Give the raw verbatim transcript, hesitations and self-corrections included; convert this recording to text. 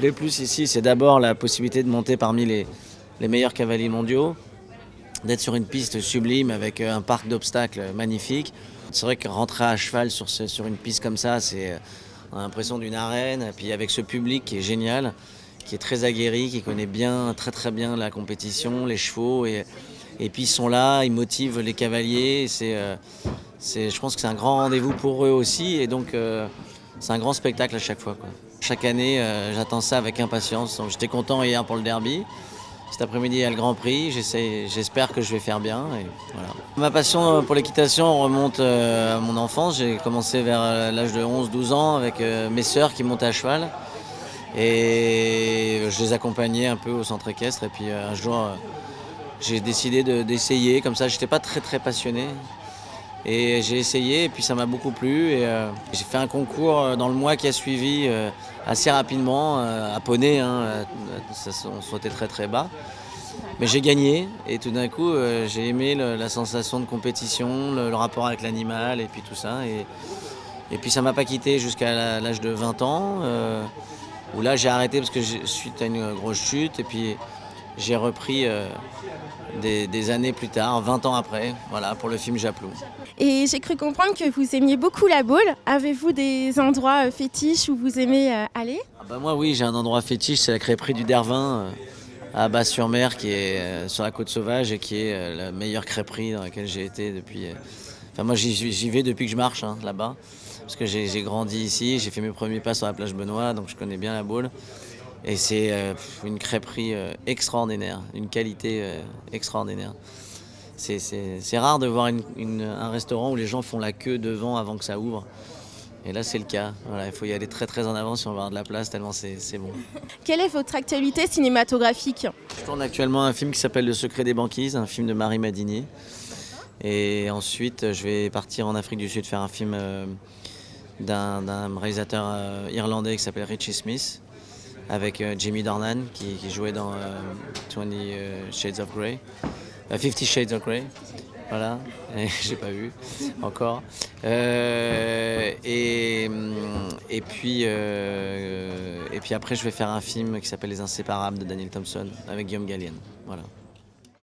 plaît le plus ici, c'est d'abord la possibilité de monter parmi les, les meilleurs cavaliers mondiaux, d'être sur une piste sublime avec un parc d'obstacles magnifique. C'est vrai que rentrer à cheval sur, ce, sur une piste comme ça, c'est on a l'impression d'une arène. Et puis avec ce public qui est génial, qui est très aguerri, qui connaît bien, très très bien la compétition, les chevaux. Et, et puis ils sont là, ils motivent les cavaliers. C'est, euh, c'est, je pense que c'est un grand rendez-vous pour eux aussi. Et donc euh, c'est un grand spectacle à chaque fois, quoi. Chaque année, euh, j'attends ça avec impatience. Donc, j'étais content hier pour le derby. Cet après-midi, il y a le Grand Prix. J'espère que je vais faire bien. Et voilà. Ma passion pour l'équitation remonte à mon enfance. J'ai commencé vers l'âge de onze douze ans avec mes sœurs qui montaient à cheval. Et je les accompagnais un peu au centre équestre. Et puis un jour, j'ai décidé d'essayer. Comme ça, je n'étais pas très très passionné. Et j'ai essayé et puis ça m'a beaucoup plu. Et euh, j'ai fait un concours dans le mois qui a suivi euh, assez rapidement euh, à poney, hein, ça, on sautait très très bas. Mais j'ai gagné et tout d'un coup euh, j'ai aimé le, la sensation de compétition, le, le rapport avec l'animal et puis tout ça. Et, et puis ça m'a pas quitté jusqu'à l'âge de vingt ans euh, où là j'ai arrêté parce que suite à une grosse chute et puis j'ai repris euh, des, des années plus tard, vingt ans après, voilà, pour le film Japlou. Et j'ai cru comprendre que vous aimiez beaucoup la boule. Avez-vous des endroits fétiches où vous aimez aller? Ah bah moi oui, j'ai un endroit fétiche, c'est la crêperie du Dervin euh, à Basse-sur-Mer qui est euh, sur la côte sauvage et qui est euh, la meilleure crêperie dans laquelle j'ai été depuis... Euh... Enfin moi j'y vais depuis que je marche hein, là-bas, parce que j'ai grandi ici, j'ai fait mes premiers pas sur la plage Benoît, donc je connais bien la boule. Et c'est euh, une crêperie euh, extraordinaire, une qualité euh, extraordinaire. C'est rare de voir une, une, un restaurant où les gens font la queue devant avant que ça ouvre. Et là, c'est le cas. Voilà, il faut y aller très très en avant si on veut avoir de la place, tellement c'est bon. Quelle est votre actualité cinématographique? Je tourne actuellement un film qui s'appelle Le Secret des banquises, un film de Marie Madinier. Et ensuite, je vais partir en Afrique du Sud faire un film euh, d'un réalisateur euh, irlandais qui s'appelle Richie Smith, avec euh, Jamie Dornan qui, qui jouait dans euh, vingt Shades of Grey, euh, Fifty Shades of Grey, voilà, j'ai pas vu encore. Euh, et, et, puis, euh, et puis après je vais faire un film qui s'appelle Les Inséparables de Daniel Thompson avec Guillaume Gallienne, voilà.